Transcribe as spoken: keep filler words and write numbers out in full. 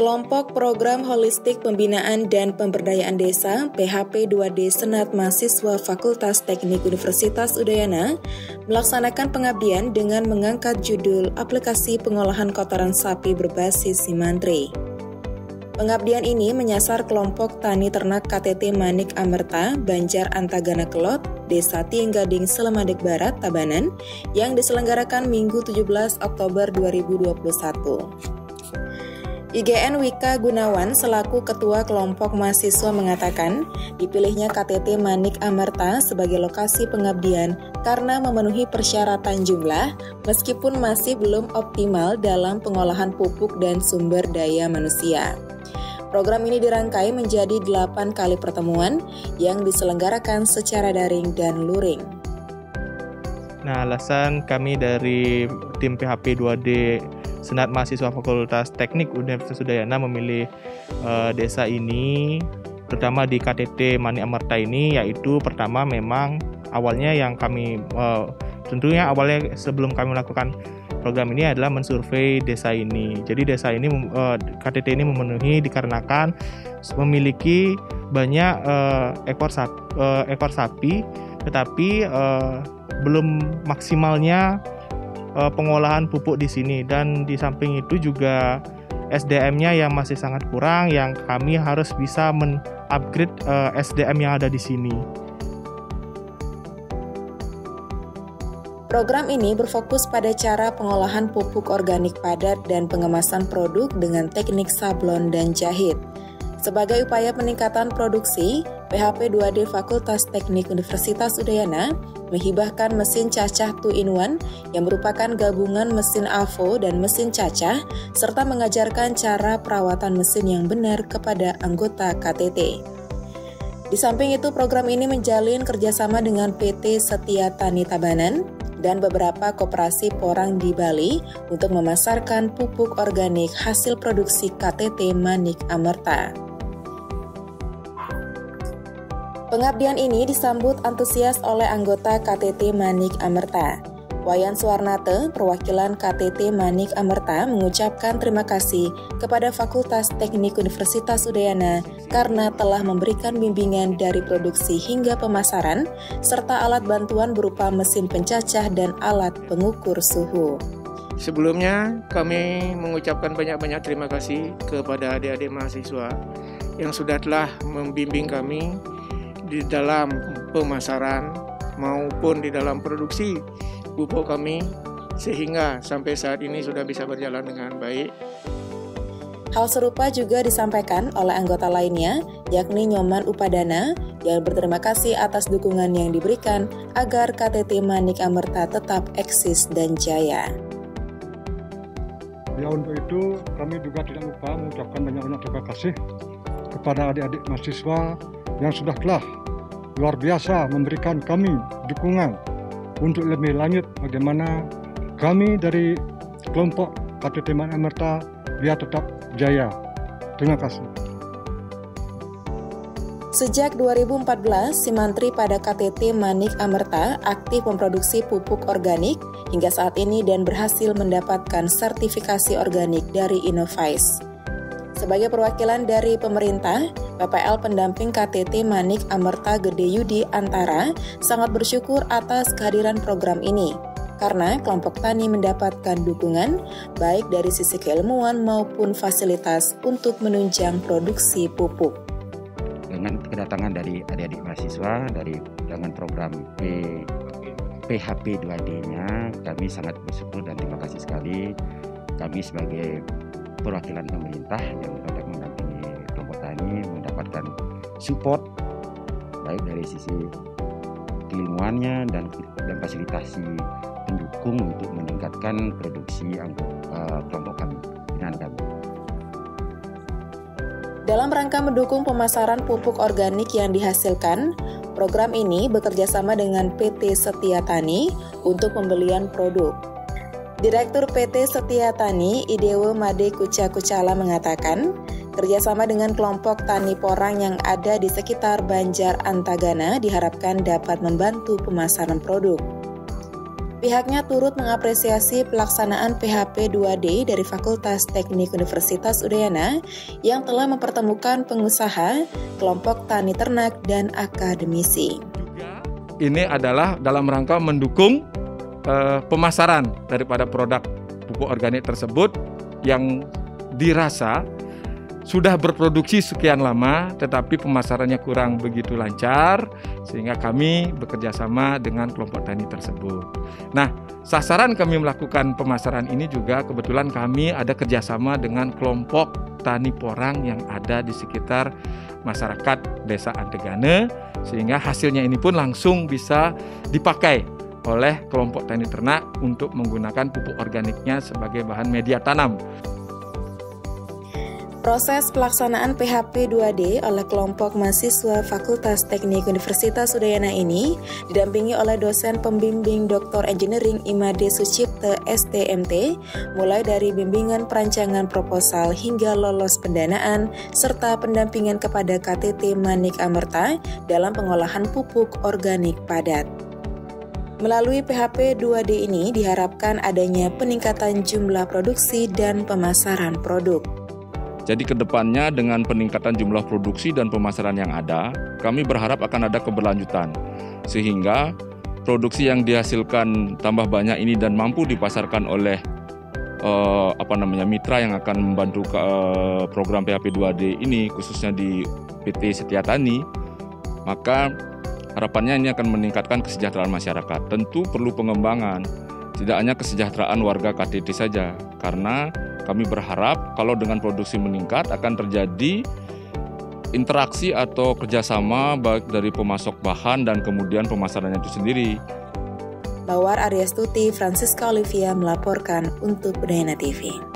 Kelompok Program Holistik Pembinaan dan Pemberdayaan Desa P H P dua D Senat Mahasiswa Fakultas Teknik Universitas Udayana melaksanakan pengabdian dengan mengangkat judul Aplikasi Pengolahan Kotoran Sapi Berbasis Simantri. Pengabdian ini menyasar kelompok tani ternak K T T Manik Amerta, Banjar Antagana Kelot, Desa Tienggading Selemadeg Barat, Tabanan, yang diselenggarakan Minggu tujuh belas Oktober dua ribu dua puluh satu. I G N Wika Gunawan selaku Ketua Kelompok Mahasiswa mengatakan dipilihnya K T T Manik Amerta sebagai lokasi pengabdian karena memenuhi persyaratan jumlah meskipun masih belum optimal dalam pengolahan pupuk dan sumber daya manusia. Program ini dirangkai menjadi delapan kali pertemuan yang diselenggarakan secara daring dan luring. Nah, alasan kami dari tim P H P dua D Senat Mahasiswa Fakultas Teknik Universitas Udayana memilih uh, desa ini, terutama di K T T Manik Amerta ini, yaitu pertama memang awalnya yang kami, uh, tentunya awalnya sebelum kami melakukan program ini adalah mensurvei desa ini. Jadi desa ini, uh, K T T ini memenuhi dikarenakan memiliki banyak uh, ekor, sapi, uh, ekor sapi, tetapi uh, belum maksimalnya pengolahan pupuk di sini, dan di samping itu juga S D M-nya yang masih sangat kurang, yang kami harus bisa men-upgrade uh, S D M yang ada di sini. Program ini berfokus pada cara pengolahan pupuk organik padat dan pengemasan produk dengan teknik sablon dan jahit. Sebagai upaya peningkatan produksi, P H P dua D Fakultas Teknik Universitas Udayana menghibahkan mesin cacah two in one yang merupakan gabungan mesin Avo dan mesin cacah, serta mengajarkan cara perawatan mesin yang benar kepada anggota K T T. Di samping itu, program ini menjalin kerjasama dengan P T Setia Tani Tabanan dan beberapa koperasi porang di Bali untuk memasarkan pupuk organik hasil produksi K T T Manik Amerta. Pengabdian ini disambut antusias oleh anggota K T T Manik Amerta. Wayan Suwarnate, perwakilan K T T Manik Amerta, mengucapkan terima kasih kepada Fakultas Teknik Universitas Udayana karena telah memberikan bimbingan dari produksi hingga pemasaran, serta alat bantuan berupa mesin pencacah dan alat pengukur suhu. Sebelumnya, kami mengucapkan banyak-banyak terima kasih kepada adik-adik mahasiswa yang sudah telah membimbing kami di dalam pemasaran maupun di dalam produksi pupuk kami, sehingga sampai saat ini sudah bisa berjalan dengan baik. Hal serupa juga disampaikan oleh anggota lainnya, yakni Nyoman Upadana, yang berterima kasih atas dukungan yang diberikan agar K T T Manik Amerta tetap eksis dan jaya. Ya, untuk itu kami juga tidak lupa mengucapkan banyak-banyak terima kasih kepada adik-adik mahasiswa yang sudah telah luar biasa memberikan kami dukungan untuk lebih lanjut bagaimana kami dari kelompok K T T Manik Amerta biar tetap jaya. Terima kasih. Sejak dua ribu empat belas, Simantri pada K T T Manik Amerta aktif memproduksi pupuk organik hingga saat ini dan berhasil mendapatkan sertifikasi organik dari Innovice. Sebagai perwakilan dari pemerintah, P P L pendamping K T T Manik Amerta Gede Yudi Antara sangat bersyukur atas kehadiran program ini, karena kelompok tani mendapatkan dukungan baik dari sisi keilmuan maupun fasilitas untuk menunjang produksi pupuk. Dengan kedatangan dari adik-adik mahasiswa dari dengan program P, PHP dua D-nya, kami sangat bersyukur dan terima kasih sekali. Kami sebagai perwakilan pemerintah yang dapat mendampingi kelompok tani mendapatkan support baik dari sisi keilmuannya dan dan fasilitasi pendukung untuk meningkatkan produksi uh, kelompok kami, binaan kami. Dalam rangka mendukung pemasaran pupuk organik yang dihasilkan, program ini bekerjasama dengan P T Setia Tani untuk pembelian produk. Direktur P T Setia Tani, Idewo Made Kuca Kucala mengatakan, kerjasama dengan kelompok tani porang yang ada di sekitar Banjar Antagana diharapkan dapat membantu pemasaran produk. Pihaknya turut mengapresiasi pelaksanaan P H P dua D dari Fakultas Teknik Universitas Udayana yang telah mempertemukan pengusaha, kelompok tani ternak, dan akademisi. Ini adalah dalam rangka mendukung uh, pemasaran daripada produk pupuk organik tersebut yang dirasa sudah berproduksi sekian lama tetapi pemasarannya kurang begitu lancar, sehingga kami bekerja sama dengan kelompok tani tersebut. Nah, sasaran kami melakukan pemasaran ini juga kebetulan kami ada kerjasama dengan kelompok tani porang yang ada di sekitar masyarakat Desa Antegane, sehingga hasilnya ini pun langsung bisa dipakai oleh kelompok tani ternak untuk menggunakan pupuk organiknya sebagai bahan media tanam. Proses pelaksanaan P H P dua D oleh kelompok mahasiswa Fakultas Teknik Universitas Udayana ini didampingi oleh dosen pembimbing Doktor Engineering Imade Sucipta S T M T, mulai dari bimbingan perancangan proposal hingga lolos pendanaan, serta pendampingan kepada K T T Manik Amerta dalam pengolahan pupuk organik padat. Melalui P H P dua D ini diharapkan adanya peningkatan jumlah produksi dan pemasaran produk. Jadi kedepannya dengan peningkatan jumlah produksi dan pemasaran yang ada, kami berharap akan ada keberlanjutan. Sehingga produksi yang dihasilkan tambah banyak ini dan mampu dipasarkan oleh eh, apa namanya mitra yang akan membantu eh, program P H P dua D ini, khususnya di P T Setia Tani, maka harapannya ini akan meningkatkan kesejahteraan masyarakat. Tentu perlu pengembangan, tidak hanya kesejahteraan warga K T T saja, karena kami berharap kalau dengan produksi meningkat akan terjadi interaksi atau kerjasama baik dari pemasok bahan dan kemudian pemasarannya itu sendiri. Mawar Aryastuti, Francisca Olivia melaporkan untuk Udayana T V.